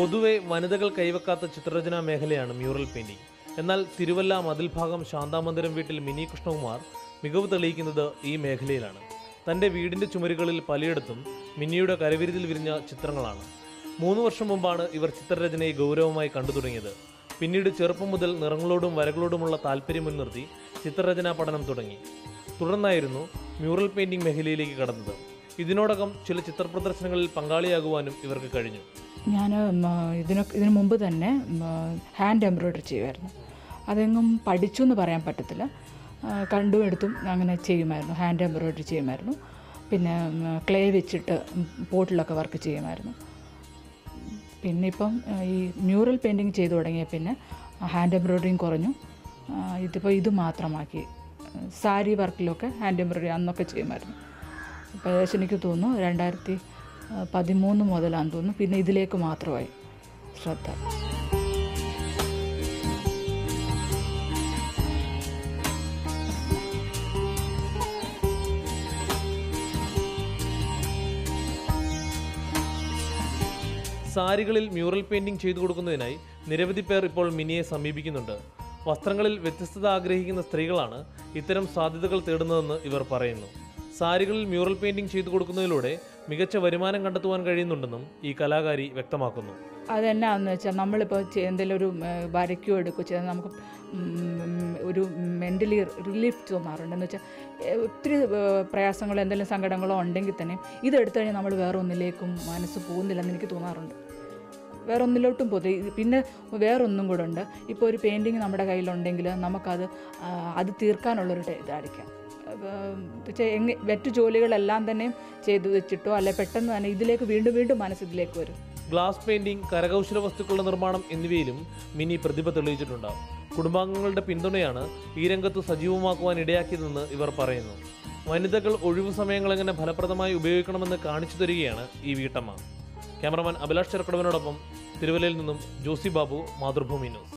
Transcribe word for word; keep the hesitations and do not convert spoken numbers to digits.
പൊതുവെ വനിതകൾ കൈവക്കാത്ത ചിത്രരചനാ മേഖലയാണ് മ്യൂറൽ പെയിന്റിംഗ്. എന്നാൽ തിരുവല്ല മതിൽഭാഗം ശാന്താമന്ദിരം വീട്ടിൽ മിനി കൃഷ്ണകുമാർ മികവ് തെളിയിക്കുന്നത് ഈ മേഖലയിലാണ്. തൻ്റെ വീടിൻ്റെ ചുമരുകളിൽ പലയിടത്തും മിനിയുടെ കരവിരുതിൽ വിരിഞ്ഞ ചിത്രങ്ങളാണ്. മൂന്ന് വർഷം മുമ്പാണ് ഇവർ ചിത്രരചനയെ ഗൗരവമായി കണ്ടു തുടങ്ങിയത്. പിന്നീട് ചെറുപ്പം മുതൽ നിറങ്ങളോടും വരകളോടുമുള്ള താല്പര്യം മുൻനിർത്തി ചിത്രരചനാ പഠനം തുടങ്ങി. തുടർന്നായിരുന്നു മ്യൂറൽ പെയിന്റിംഗ് മേഖലയിലേക്ക് കടന്നത്. ഇതിനോടകം ചില ചിത്ര പ്രദർശനങ്ങളിൽ പങ്കാളിയാകുവാനും ഇവർക്ക് കഴിഞ്ഞു. ഞാൻ ഇതിനൊക്കെ ഇതിനു മുമ്പ് തന്നെ ഹാൻഡ് എംബ്രോയ്ഡറി ചെയ്യുമായിരുന്നു. അതെങ്ങും പഠിച്ചു എന്ന് പറയാൻ പറ്റത്തില്ല. കണ്ടും എടുത്തും അങ്ങനെ ചെയ്യുമായിരുന്നു. ഹാൻഡ് എംബ്രോയ്ഡറി ചെയ്യുമായിരുന്നു. പിന്നെ ക്ലേ വെച്ചിട്ട് പോട്ടിലൊക്കെ വർക്ക് ചെയ്യുമായിരുന്നു. പിന്നെ ഇപ്പം ഈ മ്യൂറൽ പെയിൻറ്റിങ് ചെയ്തു തുടങ്ങിയ പിന്നെ ഹാൻഡ് എംബ്രോയ്ഡറിയും കുറഞ്ഞു. ഇതിപ്പോൾ ഇത് മാത്രമാക്കി. സാരി വർക്കിലൊക്കെ ഹാൻഡ് എംബ്രോയ്ഡറി അന്നൊക്കെ ചെയ്യുമായിരുന്നു. അപ്പോൾ ഏകദേശം എനിക്ക് തോന്നുന്നു രണ്ടായിരത്തി പതിമൂന്ന് മുതലാണെന്ന് തോന്നുന്നു പിന്നെ ഇതിലേക്ക് മാത്രമായി ശ്രദ്ധ. സാരികളിൽ മ്യൂറൽ പെയിന്റിംഗ് ചെയ്തു കൊടുക്കുന്നതിനായി നിരവധി പേർ ഇപ്പോൾ മിനിയെ സമീപിക്കുന്നുണ്ട്. വസ്ത്രങ്ങളിൽ വ്യത്യസ്തത ആഗ്രഹിക്കുന്ന സ്ത്രീകളാണ് ഇത്തരം സാധ്യതകൾ തേടുന്നതെന്ന് ഇവർ പറയുന്നു. സാരികളിൽ മ്യൂറൽ പെയിന്റിംഗ് ചെയ്തു കൊടുക്കുന്നതിലൂടെ മികച്ച വരുമാനം കണ്ടെത്തുവാൻ കഴിയുന്നുണ്ടെന്നും ഈ കലാകാരി വ്യക്തമാക്കുന്നു. അതെന്നാന്ന് വെച്ചാൽ നമ്മളിപ്പോൾ എന്തെങ്കിലും ഒരു വരയ്ക്കുകയോ എടുക്കുകയോ ചെയ്താൽ നമുക്ക് ഒരു മെൻ്റലി റിലീഫ് തോന്നാറുണ്ട്. എന്ന് വെച്ചാൽ ഒത്തിരി പ്രയാസങ്ങളോ എന്തെങ്കിലും സങ്കടങ്ങളോ ഉണ്ടെങ്കിൽ തന്നെ ഇതെടുത്തു കഴിഞ്ഞാൽ നമ്മൾ വേറെ ഒന്നിലേക്കും മനസ്സ് പോകുന്നില്ലെന്ന് എനിക്ക് തോന്നാറുണ്ട്. വേറെ ഒന്നിലോട്ടും പോയി പിന്നെ വേറൊന്നും കൂടെ ഉണ്ട്. ഇപ്പോൾ ഒരു പെയിൻറ്റിങ് നമ്മുടെ കയ്യിലുണ്ടെങ്കിൽ നമുക്കത് അത് തീർക്കാനുള്ളൊരു ഇതായിരിക്കാം. എങ്ങനെ മറ്റു ജോലികളെല്ലാം തന്നെ ചെയ്തു വെച്ചിട്ടോ അല്ലെ പെട്ടെന്ന് തന്നെ ഇതിലേക്ക് വീണ്ടും വീണ്ടും മനസ്സിലേക്ക് വരും. ഗ്ലാസ് പെയിന്റിംഗ്, കരകൗശല വസ്തുക്കളുടെ നിർമ്മാണം എന്നിവയിലും മിനി പ്രതിഭ തെളിയിച്ചിട്ടുണ്ട്. കുടുംബാംഗങ്ങളുടെ പിന്തുണയാണ് ഈ രംഗത്ത് സജീവമാക്കുവാൻ ഇടയാക്കിയതെന്ന് ഇവർ പറയുന്നു. വനിതകൾ ഒഴിവു സമയങ്ങൾ എങ്ങനെ ഫലപ്രദമായി ഉപയോഗിക്കണമെന്ന് കാണിച്ചു തരികയാണ് ഈ വീട്ടമ്മ. ക്യാമറമാൻ അഭിലാഷ് ചെറുക്കടവിനോടൊപ്പം തിരുവല്ലയിൽ നിന്നും ജോസി ബാബു, മാതൃഭൂമി ന്യൂസ്.